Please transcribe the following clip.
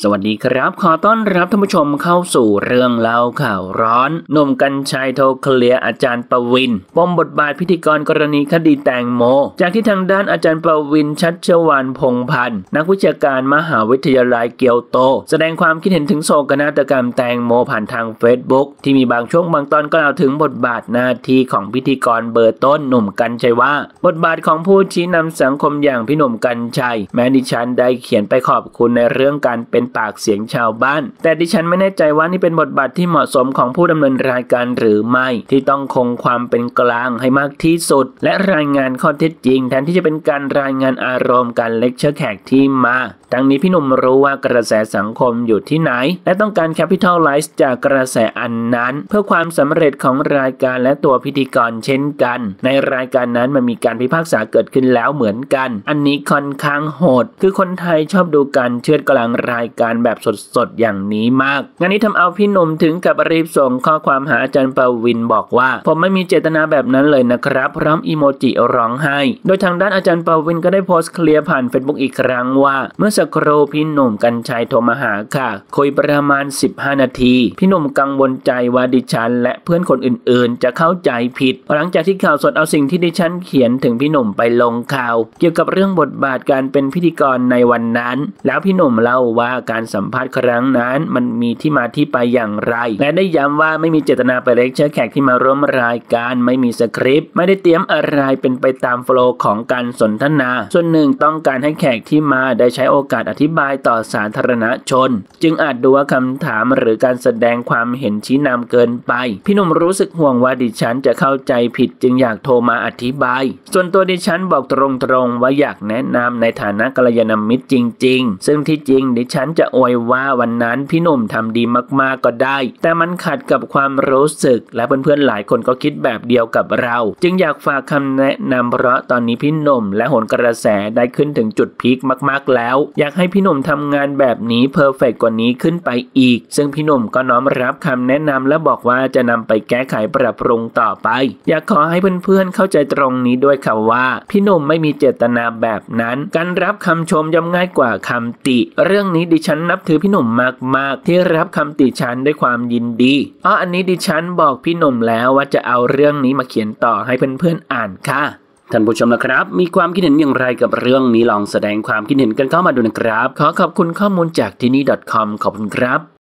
สวัสดีครับขอต้อนรับท่านผู้ชมเข้าสู่เรื่องเล่าข่าวร้อนหนุ่มกรรชัยโทรเคลียร์อาจารย์ประวินปมบทบาทพิธีกรกรณีคดีแตงโมจากที่ทางด้านอาจารย์ประวินชัชวาลพงษ์พันธ์นักวิชาการมหาวิทยาลัยเกียวโตแสดงความคิดเห็นถึงโศกนาฏกรรมแตงโมผ่านทางเฟซบุ๊กที่มีบางช่วงบางตอนกล่าวถึงบทบาทหน้าที่ของพิธีกรเบอร์ต้นหนุ่มกรรชัยว่าบทบาทของผู้ชี้นำสังคมอย่างพี่หนุ่มกรรชัยแม้ดิฉันได้เขียนไปขอบคุณในเรื่องการเป็นปากเสียงชาวบ้านแต่ดิฉันไม่แน่ใจว่านี่เป็นบทบาทที่เหมาะสมของผู้ดำเนินรายการหรือไม่ที่ต้องคงความเป็นกลางให้มากที่สุดและรายงานข้อเท็จจริงแทนที่จะเป็นการรายงานอารมณ์การเลคเชอร์แขกที่มาทั้งนี้พี่หนุ่มรู้ว่ากระแสสังคมอยู่ที่ไหนและต้องการแคปิตอลไลซ์จากกระแสอันนั้นเพื่อความสำเร็จของรายการและตัวพิธีกรเช่นกันในรายการนั้นมันมีการพิพากษาเกิดขึ้นแล้วเหมือนกันอันนี้ค่อนข้างโหดคือคนไทยชอบดูการเชือดกลางรายการแบบสดๆอย่างนี้มากงานนี้ทำเอาพี่หนุ่มถึงกับรีบส่งข้อความหาอาจารย์ประวินบอกว่าผมไม่มีเจตนาแบบนั้นเลยนะครับพร้อมอีโมจิร้องไห้โดยทางด้านอาจารย์ประวินก็ได้โพสต์เคลียร์ผ่าน Facebook อีกครั้งว่าเมื่อสักครู่พี่หนุ่มกรรชัยโทรมาหาค่ะคุยประมาณ15นาทีพี่หนุ่มกังวลใจว่าดิฉันและเพื่อนคนอื่นๆจะเข้าใจผิดหลังจากที่ข่าวสดเอาสิ่งที่ดิฉันเขียนถึงพี่หนุ่มไปลงข่าวเกี่ยวกับเรื่องบทบาทการเป็นพิธีกรในวันนั้นแล้วพี่หนุ่มเล่าว่าการสัมภาษณ์ครั้งนั้นมันมีที่มาที่ไปอย่างไรและได้ย้ำว่าไม่มีเจตนาไปเลคเชอร์แขกที่มาร่วมรายการไม่มีสคริปต์ไม่ได้เตรียมอะไรเป็นไปตามโฟลว์ของการสนทนาส่วนหนึ่งต้องการให้แขกที่มาได้ใช้โอกาสอธิบายต่อสาธารณชนจึงอาจดูว่าคำถามหรือการแสดงความเห็นชี้นำเกินไปพี่หนุ่มรู้สึกห่วงว่าดิฉันจะเข้าใจผิดจึงอยากโทรมาอธิบายส่วนตัวดิฉันบอกตรงๆว่าอยากแนะนำในฐานะกัลยาณมิตรจริงๆซึ่งที่จริงดิฉันจะอวยว่าวันนั้นพี่หนุ่มทำดีมากๆก็ได้แต่มันขัดกับความรู้สึกและเพื่อนๆหลายคนก็คิดแบบเดียวกับเราจึงอยากฝากคำแนะนำเพราะตอนนี้พี่หนุ่มและโหนกระแสได้ขึ้นถึงจุดพีคมากๆแล้วอยากให้พี่หนุ่มทำงานแบบนี้เพอร์เฟกต์กว่านี้ขึ้นไปอีกซึ่งพี่หนุ่มก็น้อมรับคำแนะนำและบอกว่าจะนำไปแก้ไขปรับปรุงต่อไปอยากขอให้เพื่อนๆเข้าใจตรงนี้ด้วยค่ะว่าพี่หนุ่มไม่มีเจตนาแบบนั้นการรับคำชมย่อมง่ายกว่าคำติเรื่องนี้ดิฉันนับถือพี่หนุ่มมากๆที่รับคำติฉันด้วยความยินดีอันนี้ดิฉันบอกพี่หนุ่มแล้วว่าจะเอาเรื่องนี้มาเขียนต่อให้เพื่อนๆอ่านค่ะท่านผู้ชมนะครับมีความคิดเห็นอย่างไรกับเรื่องนี้ลองแสดงความคิดเห็นกันเข้ามาดูนะครับขอขอบคุณข้อมูลจากที่นี่ .com ขอบคุณครับ